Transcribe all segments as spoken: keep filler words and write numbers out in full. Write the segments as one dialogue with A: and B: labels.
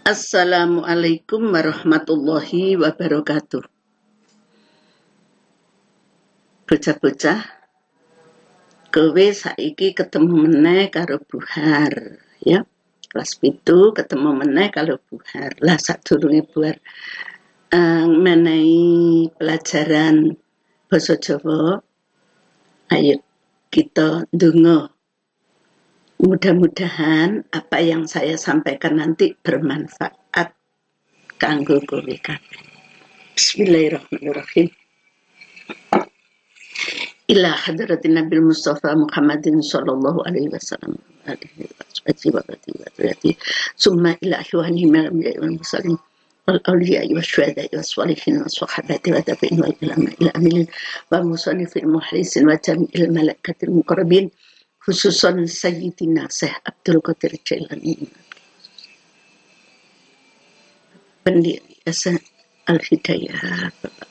A: Assalamualaikum warahmatullahi wabarakatuh. Bocah-bocah, kowe saiki ketemu meneh karo Buhar, ya. Kelas pitu ketemu meneh karo Buhar. Lah sadurunge Buhar uh, menehi pelajaran basa Jawa, ayo kita ndonga. Mudah-mudahan apa yang saya sampaikan nanti bermanfaat kanggo kowe kabeh. Bismillahirrahmanirrahim. Ila hadratin Nabil Mustafa Muhammadin sallallahu alaihi wasallam alihi wa sahbihi summa ila ahwani wal muslimin wal awliya wa syuhada wa sholihin wa sahabati wa tabi'in wal ulama ila amilin wa musannifil muhlisin wa jami'il malaikatil muqarrabin khususan sayyidina Syekh Abdul Qadir Jailani pendiri Yayasan Al-Hidayah.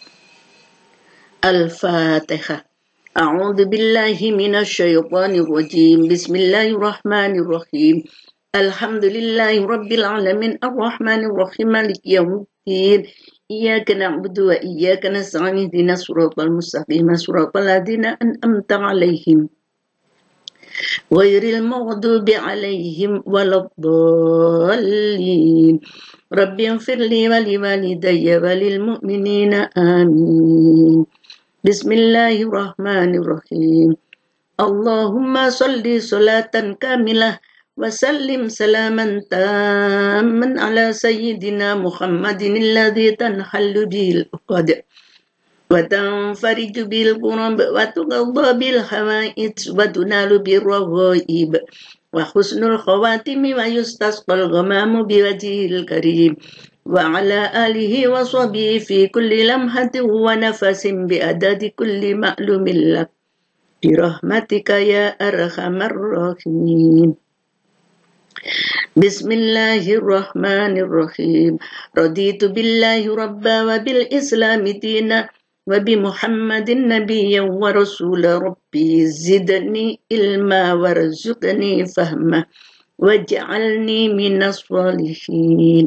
A: Al-Fatihah. A'udzu billahi minasyaitonir rajim. Bismillahirrahmanirrahim. Alhamdulillahi rabbil alamin arrahmanir rahim maliki yaumiddin. Iyyaka na'budu wa iyyaka nasta'in ihdinas siratal mustaqim siratal ladzina an'amta 'alaihim ghairil maghdubi 'alaihim waladdallin. Rabbighfirli wa liwalidayya wa lil mu'minina amin. Bismillahirrahmanirrahim. Allahumma sholli sholatan kamilah wa sallim salaman tamman ala sayyidina Muhammadin alladhi tanhallu bil uqad wa tanfariju bil qurab wa tuqadda bil hawaij wa tunalu bir raghaib wa husnul khawatimi wa yustasqal ghamamu bi wajhil karim wa ala alihi wa sahbihi fi kulli lamhatin wa nafasin bi adadi kulli ma'lumin lak bi rahmatika ya arhamar rahimin. Bismillahirrahmanirrahim. Raditu billahi rabba wa bil islami dina wa bi Muhammadin nabiyyan wa rasula. Rabbi zidni ilma warzuqni fahma waj'alni minas sholihin.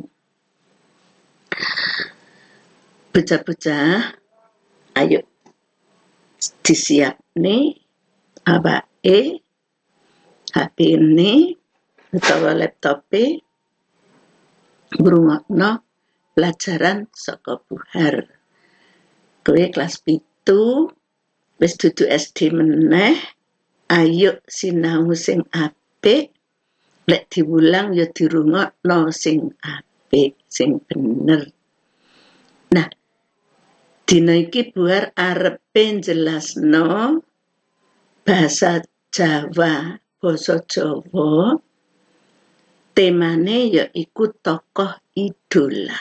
A: Bocah-bocah, ayo disiap nih abake H P ini utawa laptop ngrungokno pelajaran saka Buhar. Kowe kelas pitu wis dudu S D meneh, ayo sinau sing apik, lek diwulang ya dirungokno sing apik, sing bener. Nah, dina iki Buhar arepe jelasno bahasa Jawa, basa Jawa. Temane yaiku tokoh idola.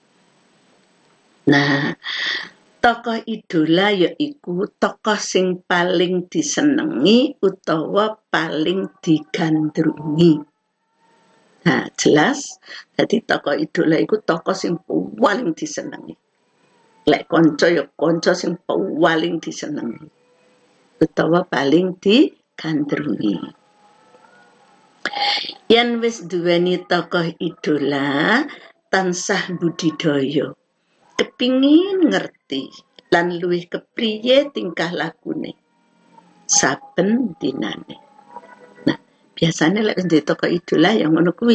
A: Nah, tokoh idola yaiku tokoh sing paling disenengi utawa paling digandrungi. Nah, jelas, jadi tokoh idola iku tokoh sing paling disenengi. Lek konco ya konco sing paling disenengi. Utawa paling digandrungi. Yen wis duweni tokoh idola, tansah budidaya. Kepingin ngerti lan luwih kepriye tingkah lakune saben dinane. Nah, biasanya lek ndek tokoh idola yang ngono kuwi.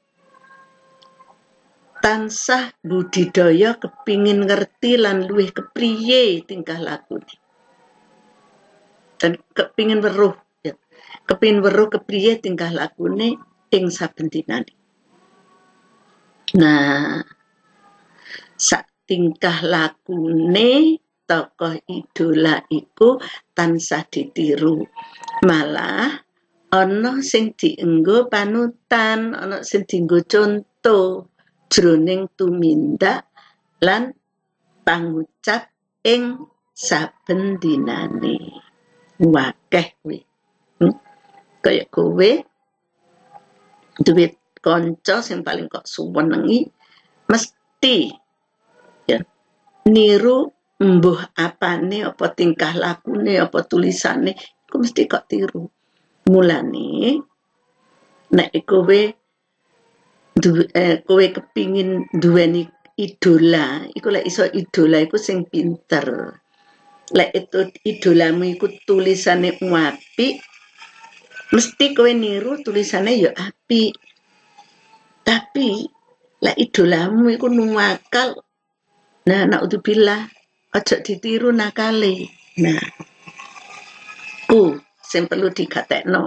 A: Tansah budidaya kepingin ngerti lan luwih kepriye tingkah lakune. Dan kepingin weruh, ya. Kepingin weruh kepriye tingkah lakune ing saben dinane. Nah, sak tingkah lakune tokoh idola iku tansah ditiru. Malah ana sing dienggo panutan, ana sing dienggo contoh jroning tumindak lan pangucap ing saben dinane. Wakeh kuwi. Hmm? Kaya kowe duwe kanca sing paling kok suwenengi mesti ya niru mbuh apane apa tingkah lakune apa tulisane iku mesti kok tiru. Mulane nek kowe du, eh, kowe kepingin duweni idola, iku lek iso idola iku sing pinter. Lek itu idolamu iku tulisane apik, mesti kowe niru tulisane ya apik. Tapi lek idolamu iku nuwakal, nah naudzubillah, aja ditiru nakale. Nah, ku sing perlu digatekno.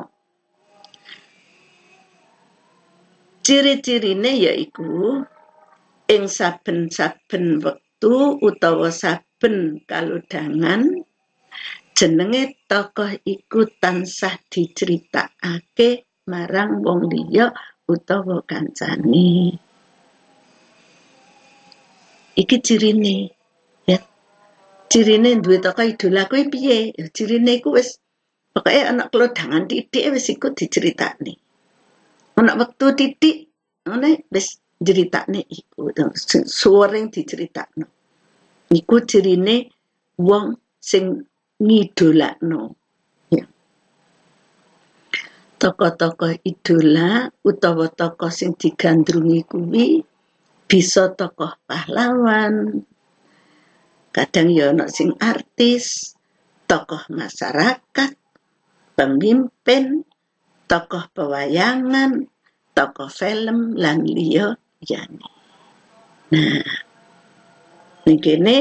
A: Ciri-cirine yaiku ing saben-saben wektu utawa saben kalodhangan jenenge tokoh iku tansah diceritakake marang wong liya utawa kancane. Iki cirine, ya. Cirine duwe tokoh idola kuwi piye? Ya cirine iku wis pokoke ana kelodhangan titik wis iku diceritakne. Ana wektu titik ngene wis jeritakne iku suwering diceritakno. Iku cirine wong sing ngidolakno. Ya. Tokoh-tokoh idola utawa tokoh sing digandrungi kuwi bisa tokoh pahlawan, kadang ya ana sing artis, tokoh masyarakat, pemimpin, tokoh pewayangan, tokoh film lan liya liyane. Nah, ngene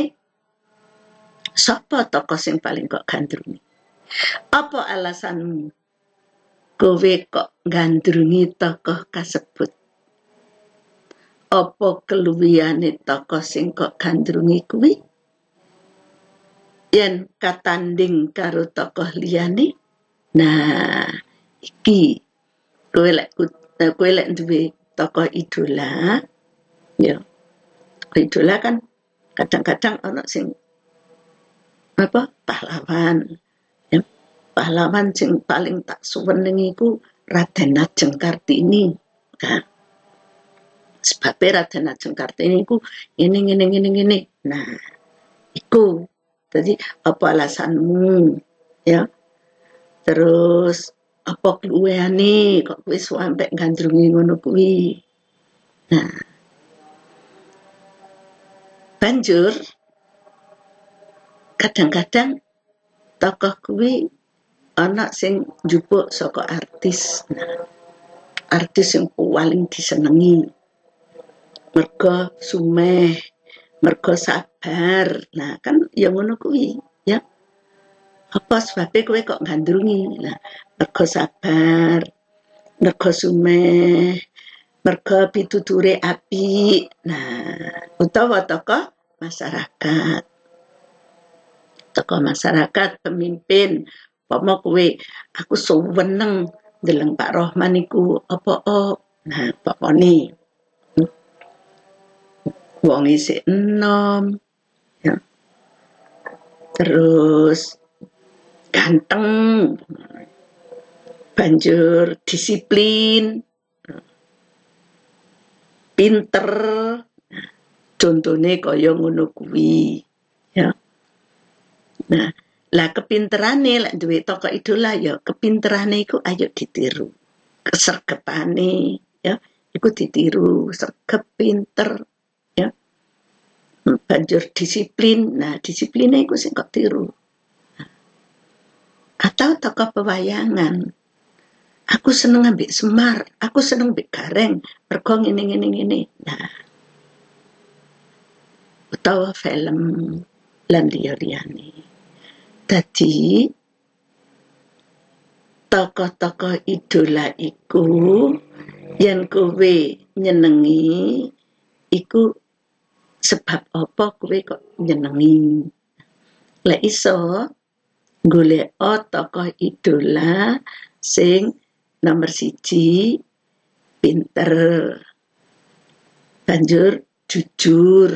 A: sapa tokoh sing paling kok gandrungi? Apa alasanmu kowe kok gandrungi tokoh kasebut? Apa keluwihane tokoh sing kok gandrungi kuwi? Yen katanding karo tokoh liyane, nah iki kowe lek kowe lek duwe tokoh idola, ya tokoh idola kan kadang-kadang ana sing apa pahlawan, ya pahlawan sing paling tak suweneng iku Raden Ajeng Kartini, kan? Sebab Raden Ajeng Kartini iku ini ngene ngene ngene. Nah, iku. Jadi apa alasanmu, ya? Terus apa keluweane kok kowe sampe gandrungi ngono kuwi? Nah, banjur kadang-kadang tokoh kuwi ana sing njupuk saka artis. Nah, artis yang paling disenengi mergo sumeh, mergo sabar. Nah, kan ya ngono kuwi, ya. Apa sebabnya kowe kok gandrungi? Nah, mergo sabar, mergo sumeh, mergo pituture apik. Nah, utawa tokoh masyarakat. Tokoh masyarakat, pemimpin. Apa kowe aku suweneng ndeleng Pak Rohman iku apa oh. Nah, pokoknya wong isih enom, ya. Terus ganteng, banjur disiplin, pinter, contohnya kaya ngono kuwi, ya. Nah, lah kepinterane lek duwe tokoh idola ya kepinterane iku ayo ditiru. Kesergepane, ya, iku ditiru, sergep pinter, ya. Banjur disiplin. Nah, disipline iku sing kok tiru. Atau tokoh pewayangan. Aku seneng ambek Semar, aku seneng ambek Gareng, mergo ngene ngene ngene. Nah, utawa film lan liya-liyane. Dadi tokoh-tokoh idola iku yen kowe nyenengi iku sebab apa kowe kok nyenengi. Lek iso golek tokoh idola sing nomor siji pinter, banjur jujur,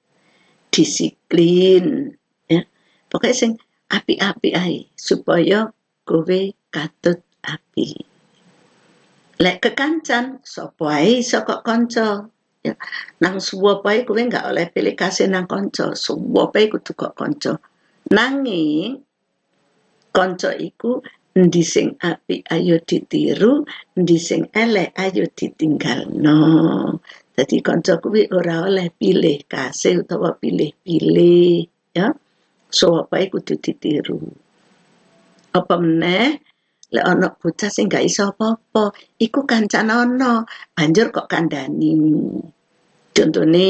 A: disiplin, ya. Pokoknya sing api-api ae supaya kowe katut api. Lek kekancan sapa ae saka kanca, ya. Nang suwo pae kowe enggak oleh pilih kasih nang kanca, suwo pae kudu kok kanca. Nanging kanca iku Endi sing apik ayo ditiru, endi sing elek ayo ditinggalno. Dadi kanca kuwi ora oleh pilih kasih utawa pilih-pilih, ya. So wae kudu ditiru. Apa meneh lek ana bocah sing gak iso apa-apa, iku kancane ana, banjur kok kandhani. Contone,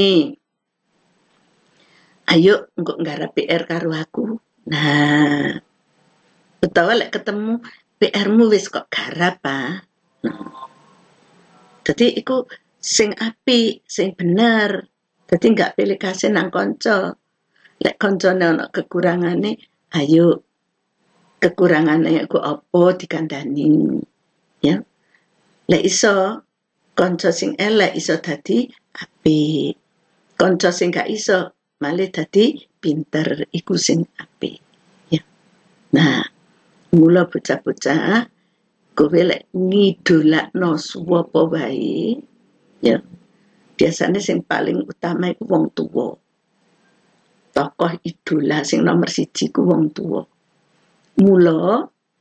A: ayo engko nggarap P R karo aku. Nah, utawa lek ketemu P R-mu wis kok garap, ah. Nah, dadi iku sing apik, sing bener. Dadi enggak pilih kasih nang kanca. Lek kancane ana kekurangane, ayo kekurangane ku apa dikandani. Ya. Lek iso kanca sing elek iso dadi apik. Kanca sing gak iso malih dadi pinter, iku sing apik. Ya. Nah, mula bocah-bocah kowe lek ngidolakno suwapa wae, ya. Biasanya sing paling utama iku wong tuwa. Tokoh idola sing nomor siji ku wong tuwa. Mula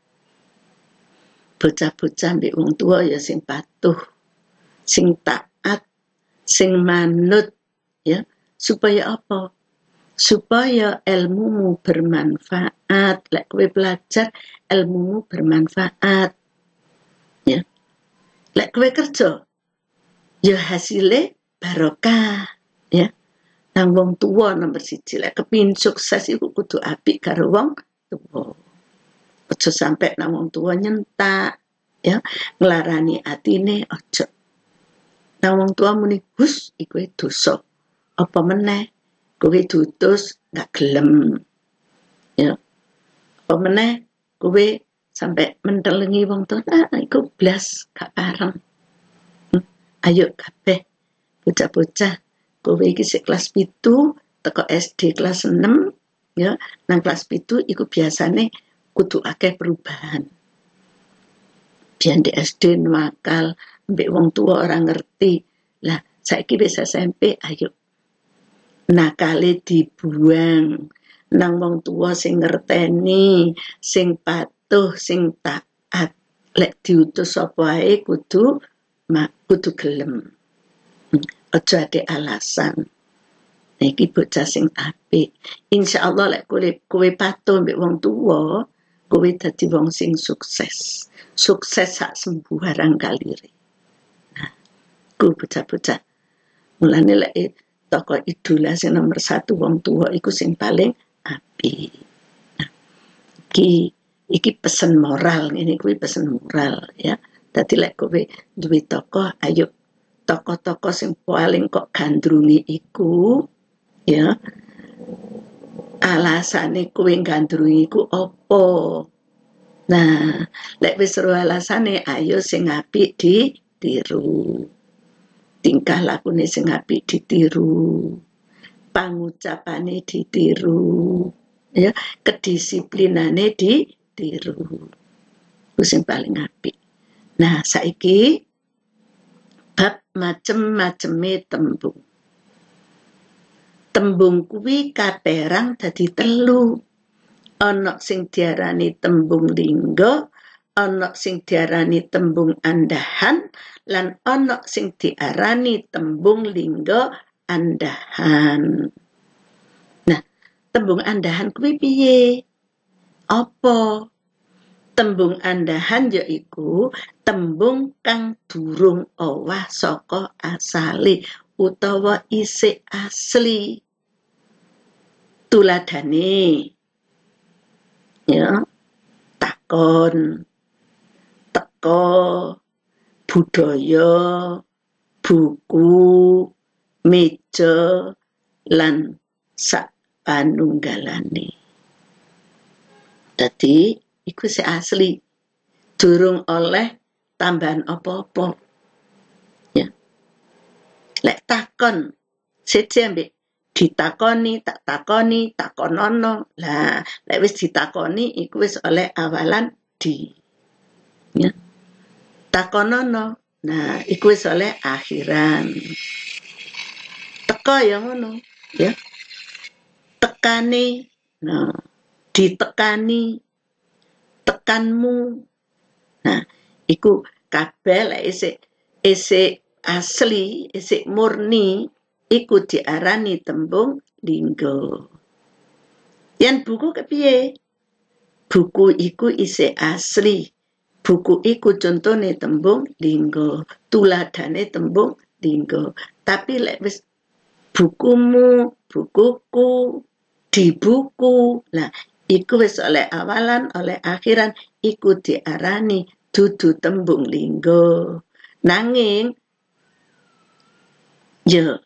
A: bocah-bocah mbek wong tuwa ya sing patuh, sing taat, sing manut, ya. Supaya apa? Supaya ilmumu bermanfaat. Lek kowe belajar, ilmumu bermanfaat. Ya. Lek kowe kerja, ya hasilnya barokah, ya. Nang wong tuwa nomor siji, lek kepin sukses iku kudu apik karo wong tuwa. Aja sampe nang wong tuwa nyentak, ya, nglarani atine aja. Nang wong tuwa muni hus iku dosa. Apa meneh kowe dutus gak gelem, ya. Apa meneh kowe sampe mentelengi wong tuwa, ah, iku blas gak pareng. Hmm. Ayo kabeh bocah-bocah, kowe iki sik kelas pitu teko S D kelas enam, ya. Nang kelas pitu iku biasane kudu akeh perubahan. Biyen di S D nakal, mbek wong tua orang ngerti. Lah, saiki wis S M P, ayo nakale dibuang nang wong tua sing ngerteni, sing patuh, sing taat. Lek diutus apa ae kudu mak kudu gelem. Aja ade alasan. Iki bocah sing apik. Insyaallah lek kowe kowe patuh mbek wong tua, kowe dadi wong sing sukses. Sukses sak sembuharang kalire. Nah, ku bocah-bocah. Mulane lek tokoh idola sing nomor satu wong tua iku sing paling apik. Nah, iki iki pesen moral, ini kuwi pesen moral, ya. Dadi lek kowe duwe tokoh, ayo tokoh-tokoh sing paling kok gandrungi iku, ya. Alasane kowe gandrungi iku apa? Nah, lek wis ro alasane, ayo sing apik ditiru. Tingkah lakune sing apik ditiru. Pangucapane ditiru. Ya, kedisiplinane ditiru. Ku sing paling apik. Nah, saiki bab macem-maceme tembung. Tembung kuwi kaperang dadi telu. Ana sing diarani tembung lingga, ana sing diarani tembung andahan, lan ana sing diarani tembung lingga andahan. Nah, tembung andahan kuwi piye? Apa? Tembung andahan yaiku tembung kang durung owah saka asale utawa isih asli. Tuladane, ya, takon, teko, budaya, buku, meja, lan sak panunggalane. Dadi iku sing asli, durung oleh tambahan apa-apa. Ya. Lek takon, siji ambek ditakoni, tak takoni, takonono. Lah, lek wis ditakoni iku wis oleh awalan di. Ya. Takonono. Nah, iku wis oleh akhiran. Teko ya ngono, ya. Tekani. Nah, ditekani. tekanmu. Nah, iku kabeh lek isik isik asli, isik murni, iku diarani tembung lingga. Yen buku kepiye? Buku iku isik asli. Buku iku contone tembung lingga, tuladane tembung lingga. Tapi lek wis bukumu, bukuku, di buku, lah iku wis oleh awalan, oleh akhiran, iku diarani dudu tembung lingga. Nanging ya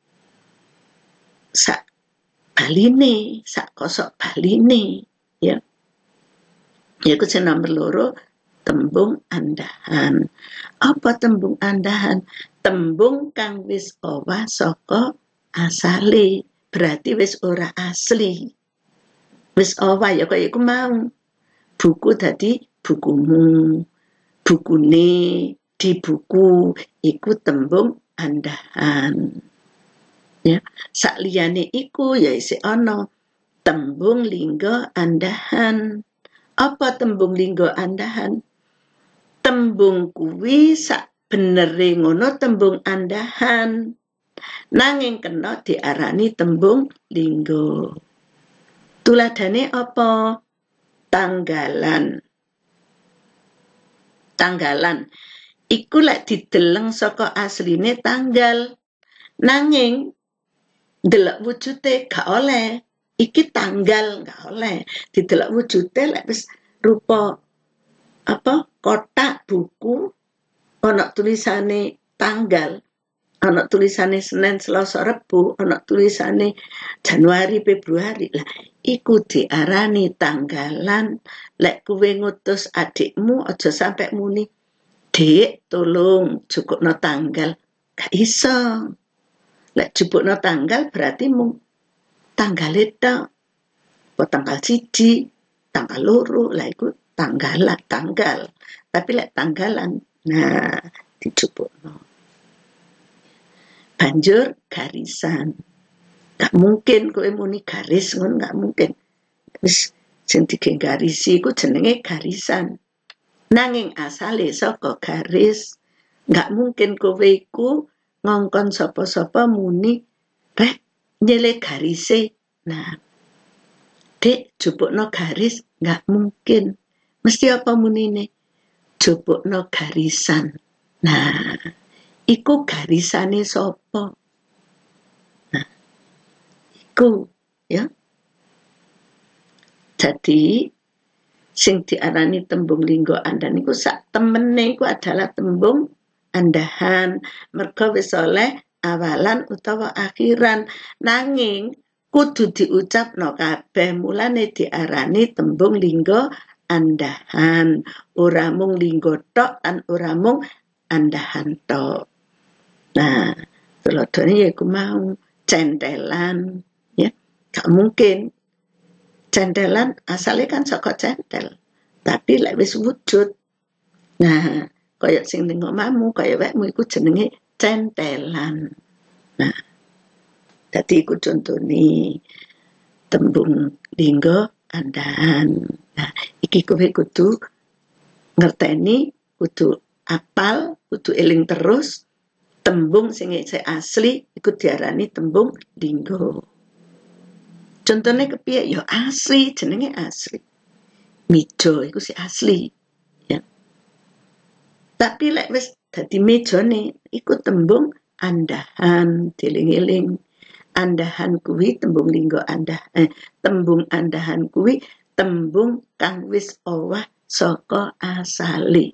A: sak baline, sak kosok baline, ya. Iku sing nomor loro tembung andahan. Apa tembung andahan? Tembung kang wis owah saka asale, berarti wis ora asli. Wis owah ya kaya iku mau. Buku dadi bukumu, bukune, di buku, iku tembung andahan. Ya, sakliyane iku ya isih ana tembung lingga andahan. Apa tembung lingga andahan? Tembung kuwi sak benere ngono tembung andahan. Nanging kena diarani tembung lingga. Tuladane apa? Tanggalan. Tanggalan. Iku lek dideleng saka asline tanggal. Nanging delok wujude gak oleh. Iki tanggal gak oleh. Didelok wujude lek wis rupa apa? Kotak buku ana tulisane tanggal, ana tulisane Senin, Selasa, Rebo, ana tulisane Januari, Februari. Lah iku diarani tanggalan. Lek kowe ngutus adikmu aja sampe muni, "Dik, tolong jukukno tanggal." Gak iso. Lek jupukno tanggal berarti mung tanggal tok. Apa tanggal siji, tanggal loro, lah iku tanggalan, tanggal. Tapi lek tanggalan, nah dijupukno. Banjur garisan. Gak mungkin kowe muni garis ngono, gak mungkin. Wis sing digarisi iku jenenge garisan. Nanging asale saka garis. Gak mungkin kowe iku ngongkon sapa-sapa muni, "Rek, nyele garise." Nah, "Dek, jupukno garis." Gak mungkin. Mesti apa munine? Jupukno garisan. Nah, iku garisane sapa? Nah, iku ya. Jadi sing diarani tembung lingga andahan iku sak temene iku adalah tembung andahan. Merga wis oleh awalan utawa akhiran. Nanging kudu diucapno kabeh, mulane diarani tembung lingga andahan. Ora mung lingga tok lan ora mung andahan tok. Nah, tuladhane ya iku mau centelan, ya. Gak mungkin. Centelan asale kan saka centel. Tapi lek wis wujud. Nah, kaya sing ning omamu, kaya wekmu iku jenenge centelan. Nah, dadi iku contone tembung lingga andahan. Nah, iki kowe kudu ngerteni, kudu apal, kudu eling terus tembung sing asli iku diarani tembung lingga. Contohnya kepiye? Ya asli, jenenge asli. Meja iku si asli, ya. Tapi lek wis dadi mejane iku tembung andahan, dieling-eling. Andahan kuwi tembung lingga andah eh, tembung andahan kuwi tembung kang wis owah saka asale.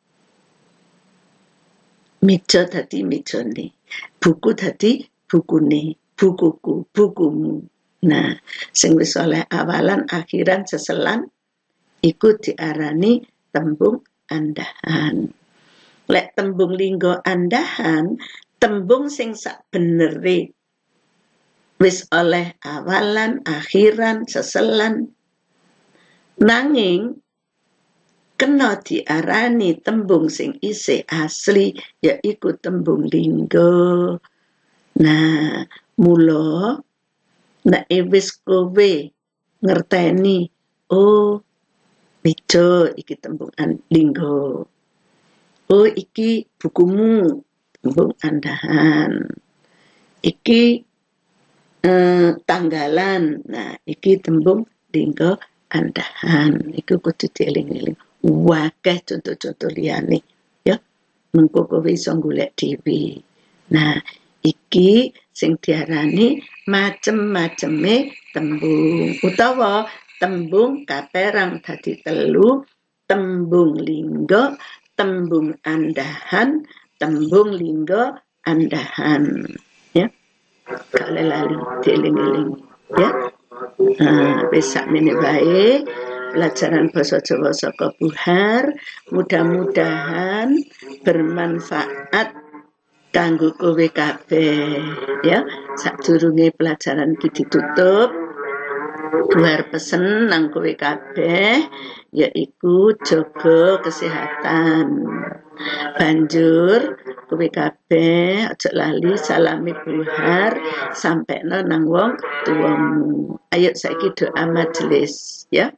A: Meja dadi mejane, buku dadi bukune, bukuku, bukumu. Nah, sing wis oleh awalan, akhiran, seselan iku diarani tembung andahan. Lek tembung lingga andahan, tembung sing sak benere wis oleh awalan, akhiran, seselan. Nanging kena diarani tembung sing isih asli, yaiku tembung lingga. Nah, mula nek wis kowe ngerteni, oh Meja iki tembung lingga. Oh iki bukumu, tembung andahan. Iki eh, tanggalan. Nah, iki tembung lingga andahan. Iku kudu dieling-eling. Wakeh contoh-contoh liyane ya. Mengko kowe iso golek dhewe. Nah, iki sing diarani macem-maceme tembung utawa tembung kaperang dadi telu, tembung lingga, tembung andahan, tembung lingga andahan ya. Kalau lali dieling-eling ya. Nah, wis sakmene wae pelajaran basa Jawa saka Buhar, mudah-mudahan bermanfaat kanggo kowe kabeh ya. Sadurunge pelajaran iki ditutup, Buhar pesen nang kowe kabeh yaiku jaga kesehatan. Banjur kowe kabeh aja lali salami Buhar sampekno nang wong tuamu. Ayo saiki doa majelis ya.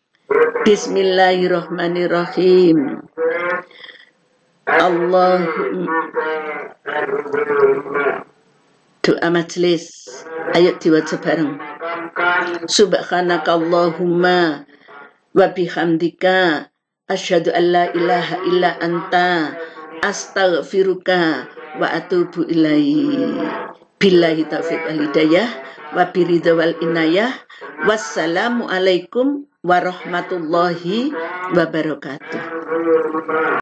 A: Bismillahirrahmanirrahim. Allahumma doa majelis. Ayo diwaca bareng. Subhanakallahumma wa bihamdika asyhadu an la ilaha illa anta astaghfiruka wa atubu ilaihi. Billahi taufiq wal hidayah wa biridha wal inayah. Wassalamu alaikum warahmatullahi wabarakatuh.